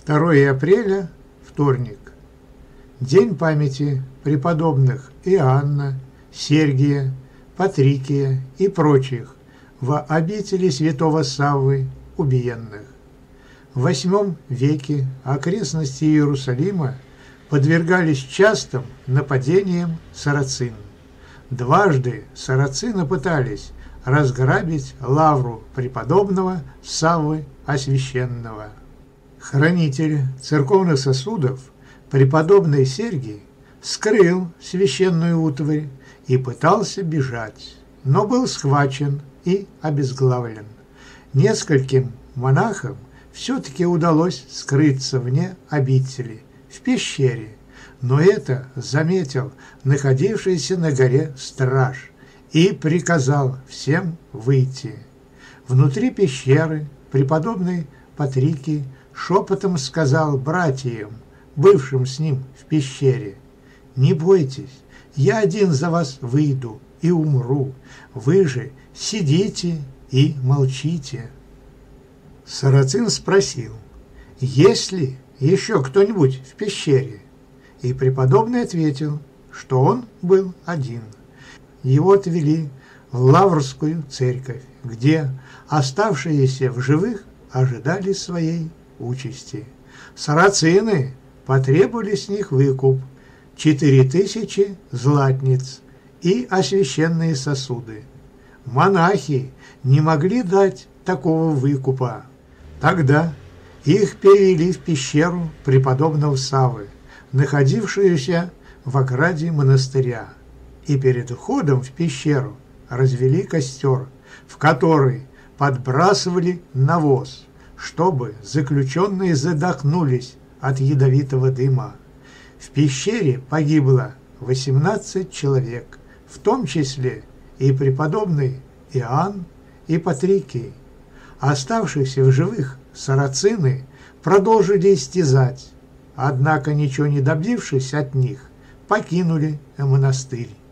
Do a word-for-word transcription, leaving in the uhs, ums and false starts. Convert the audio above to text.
второе апреля, вторник. День памяти преподобных Иоанна, Сергия, Патрикия и прочих во обители святого Саввы убиенных. В восьмом веке окрестности Иерусалима подвергались частым нападениям сарацин. Дважды сарацины пытались разграбить лавру преподобного Саввы Освященного. Хранитель церковных сосудов, преподобный Сергий, скрыл священную утварь и пытался бежать, но был схвачен и обезглавлен. Нескольким монахам все-таки удалось скрыться вне обители, в пещере, но это заметил находившийся на горе страж и приказал всем выйти. Внутри пещеры преподобный Патрикий шепотом сказал братьям, бывшим с ним в пещере: «Не бойтесь, я один за вас выйду и умру, вы же сидите и молчите». Сарацин спросил: «Есть ли еще кто-нибудь в пещере?» И преподобный ответил, что он был один. Его отвели в Лаврскую церковь, где оставшиеся в живых ожидали своей участи. Сарацины потребовали с них выкуп – четыре тысячи златниц и освященные сосуды. Монахи не могли дать такого выкупа. Тогда их перевели в пещеру преподобного Саввы, находившуюся в ограде монастыря, и перед входом в пещеру развели костер, в который подбрасывали навоз, чтобы заключенные задохнулись от ядовитого дыма. В пещере погибло восемнадцать человек, в том числе и преподобный Иоанн и Патрикий. Оставшихся в живых сарацины продолжили истязать, однако, ничего не добившись от них, покинули монастырь.